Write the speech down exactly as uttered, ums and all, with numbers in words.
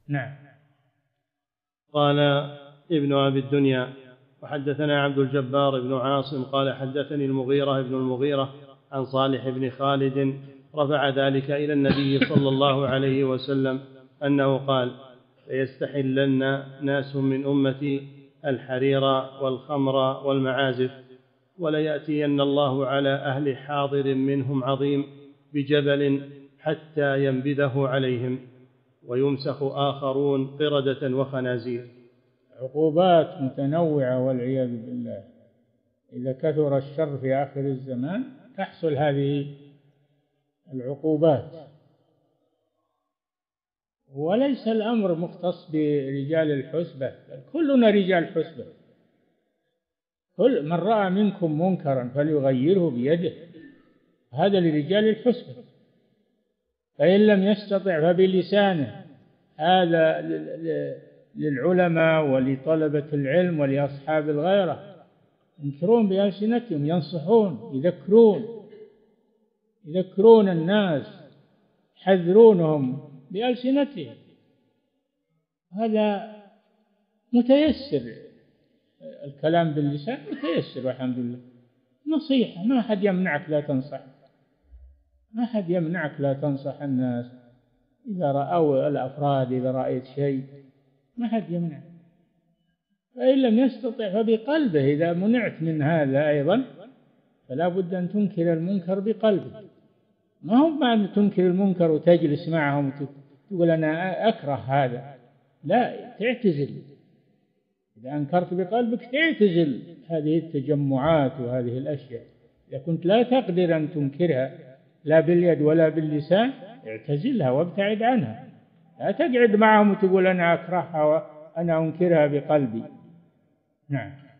نعم. قال ابن أبي الدنيا: وحدثنا عبد الجبار بن عاصم قال حدثني المغيرة بن المغيرة عن صالح بن خالد رفع ذلك إلى النبي صلى الله عليه وسلم أنه قال: ليستحلن ناس من أمتي الحرير والخمر والمعازف، وليأتين الله على أهل حاضر منهم عظيم بجبل حتى ينبذه عليهم، ويمسخ آخرون قردة وخنازير. عقوبات متنوعة والعياذ بالله. إذا كثر الشر في آخر الزمان تحصل هذه العقوبات. وليس الأمر مختص برجال الحسبة، بل كلنا رجال حسبة. كل من رأى منكم منكرا فليغيره بيده، هذا لرجال الحسبة. فإن لم يستطع فبلسانه، هذا للعلماء ولطلبة العلم ولأصحاب الغيرة. ينكرون بألسنتهم، ينصحون، يذكرون يذكرون الناس، يحذرونهم بألسنتهم. هذا متيسر، الكلام باللسان متيسر والحمد لله. نصيحة، ما أحد يمنعك لا تنصح، ما أحد يمنعك لا تنصح الناس إذا رأوا الأفراد، إذا رأيت شيء ما أحد يمنعك. فإن لم يستطع فبقلبه. إذا منعت من هذا أيضا فلا بد أن تنكر المنكر بقلبك. ما هو معنى تنكر المنكر وتجلس معهم وتقول أنا أكره هذا، لا، تعتزل. إذا أنكرت بقلبك تعتزل هذه التجمعات وهذه الأشياء. إذا كنت لا تقدر أن تنكرها لا باليد ولا باللسان اعتزلها وابتعد عنها. لا تقعد معهم وتقول أنا أكرهها وأنا أنكرها بقلبي. نعم.